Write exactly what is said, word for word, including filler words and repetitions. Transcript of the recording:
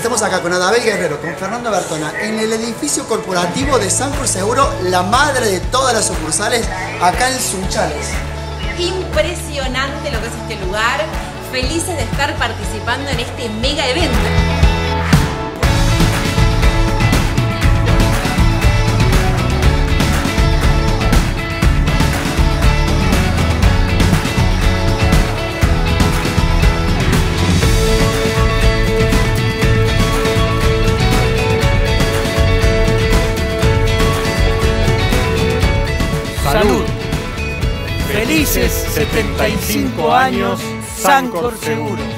Estamos acá con Adabel Guerrero, con Fernando Bertona, en el edificio corporativo de Sancor Seguro, la madre de todas las sucursales, acá en Sunchales. Impresionante lo que es este lugar, felices de estar participando en este mega evento. Salud. Felices setenta y cinco años, Sancor Seguro.